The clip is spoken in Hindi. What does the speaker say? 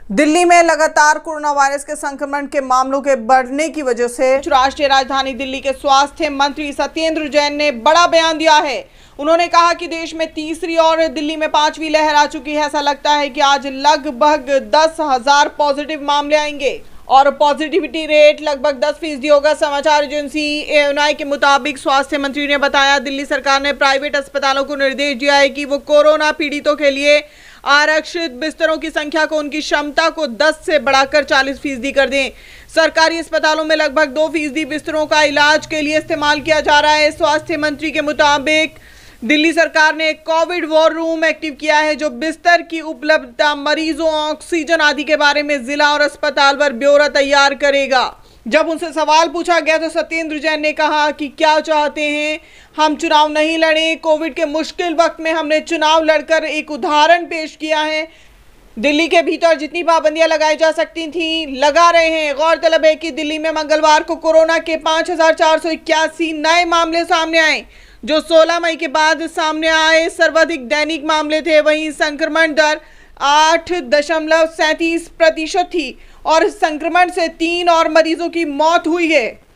दिल्ली में लगातार कोरोना वायरस के संक्रमण के मामलों के बढ़ने की वजह से राष्ट्रीय राजधानी दिल्ली के स्वास्थ्य मंत्री सत्येंद्र जैन ने बड़ा बयान दिया है। उन्होंने कहा कि देश में तीसरी और दिल्ली में 5वीं लहर आ चुकी है। ऐसा लगता है कि आज लगभग 10,000 पॉजिटिव मामले आएंगे और पॉजिटिविटी रेट लगभग 10% होगा। समाचार एजेंसी ANI के मुताबिक स्वास्थ्य मंत्री ने बताया, दिल्ली सरकार ने प्राइवेट अस्पतालों को निर्देश दिया है कि वो कोरोना पीड़ितों के लिए आरक्षित बिस्तरों की संख्या को उनकी क्षमता को 10 से बढ़ाकर 40% कर दें। सरकारी अस्पतालों में लगभग 2% बिस्तरों का इलाज के लिए इस्तेमाल किया जा रहा है। स्वास्थ्य मंत्री के मुताबिक दिल्ली सरकार ने एक कोविड वॉर रूम एक्टिव किया है, जो बिस्तर की उपलब्धता, मरीजों, ऑक्सीजन आदि के बारे में जिला और अस्पताल पर ब्यौरा तैयार करेगा। जब उनसे सवाल पूछा गया तो सत्येंद्र जैन ने कहा कि क्या चाहते हैं, हम चुनाव नहीं लड़े। कोविड के मुश्किल वक्त में हमने चुनाव लड़कर एक उदाहरण पेश किया है। दिल्ली के भीतर जितनी पाबंदियां लगाई जा सकती थी लगा रहे हैं। गौरतलब है कि दिल्ली में मंगलवार को कोरोना के 5,481 नए मामले सामने आए, जो 16 मई के बाद सामने आए सर्वाधिक दैनिक मामले थे। वहीं संक्रमण दर 8.37% थी और संक्रमण से 3 और मरीजों की मौत हुई है।